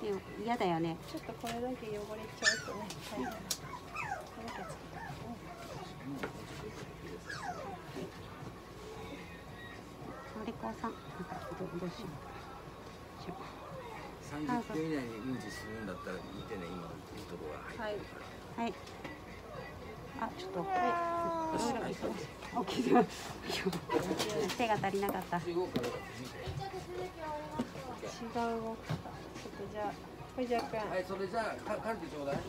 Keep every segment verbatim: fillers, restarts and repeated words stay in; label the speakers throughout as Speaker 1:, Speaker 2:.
Speaker 1: よ嫌だよね。
Speaker 2: ちょっとこれだけ汚れちゃうとね。はい。これだけつけた。
Speaker 1: お利口さん。どどうしよう。
Speaker 3: 三十分以内にうんちするんだったら見てね、今言ってるところが入ってるから。
Speaker 1: はい。あ、ちょっと。
Speaker 3: はい。
Speaker 1: 大きい。手が足りなかった。
Speaker 3: 違う動き方。
Speaker 2: 違う動き方。ちょっとじゃあ、これ若干。
Speaker 3: はい、それじゃあ、か、かるてちょうだい。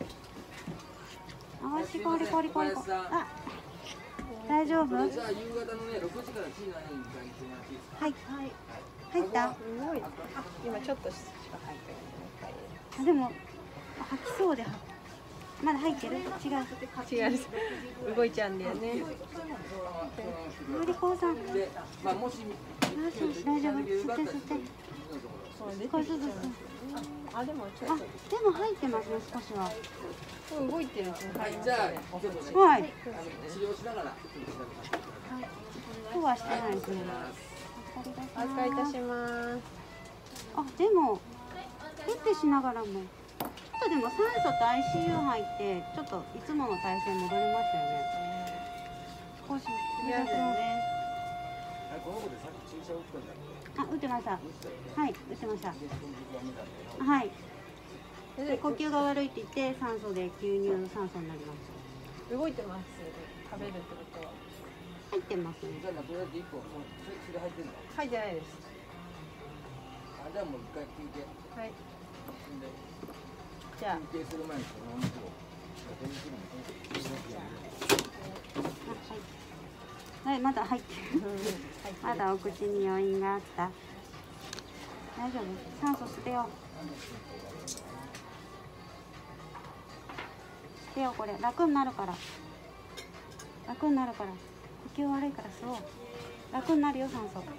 Speaker 1: あ、しこりこりこりこり。あ、大丈夫？
Speaker 3: それじゃあ、夕方のね、六時からしちじまでに迎えに来てもらっていいですか。
Speaker 1: はい。入った？
Speaker 2: すごい。あ、今ちょっとしか入ってない。
Speaker 1: あ、でも吐きそうで、まだ入ってる？違う。
Speaker 2: 違う。動いちゃうんだよね。
Speaker 1: お利口さん。
Speaker 3: で、まあ、もし。
Speaker 1: 大丈夫。吸って吸って。少しずつ。
Speaker 2: あ、でもちょっと。
Speaker 1: あ、でも入ってますね、少しは。
Speaker 2: 動いてる。
Speaker 3: はい、じゃあ、ちょっとね。
Speaker 1: はい。
Speaker 3: 治療しながら。
Speaker 1: 今日はしてないですね。
Speaker 2: お預かりいたします。
Speaker 1: あ、でもペッてしながらもちょっとでも酸素と アイシーユー 入ってちょっといつもの体勢戻りましたよね。少し
Speaker 2: 嫌だよね。
Speaker 3: この子でさっき注射打ったんだっけ？
Speaker 1: あ、打ってました。はい、打ってました。はい。で、呼吸が悪いって言って酸素で吸入酸素になります。
Speaker 2: 動いてます。食べるってことは。
Speaker 1: 入ってますね。
Speaker 3: じゃあ、まあ、とりあえず一個、もう、それ入ってんの？
Speaker 2: 入ってないです。
Speaker 3: あ、じゃあ、もう一回休憩。
Speaker 2: はい。
Speaker 3: じゃあ。休憩する前に、このお肉を。
Speaker 1: はい、まだ入ってる。まだお口に余韻があった。大丈夫？酸素捨てよう。捨てよう、これ楽になるから。楽になるから。呼吸悪いからそう。楽になるよ、酸素。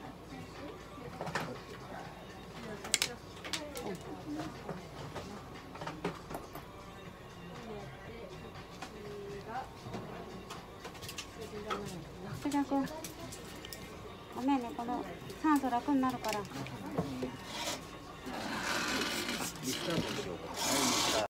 Speaker 1: 福田君、ごめんね、この酸素楽になるから。
Speaker 3: リスタートでしょうか。